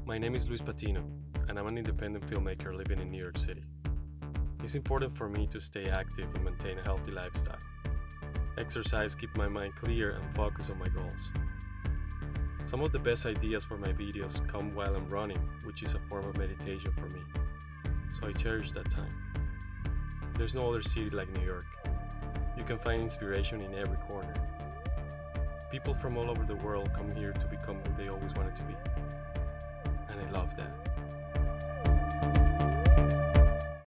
My name is Luis Patino, and I'm an independent filmmaker living in New York City. It's important for me to stay active and maintain a healthy lifestyle. Exercise keeps my mind clear and focused on my goals. Some of the best ideas for my videos come while I'm running, which is a form of meditation for me. So I cherish that time. There's no other city like New York. You can find inspiration in every corner. People from all over the world come here to become who they always wanted to be. And I love that.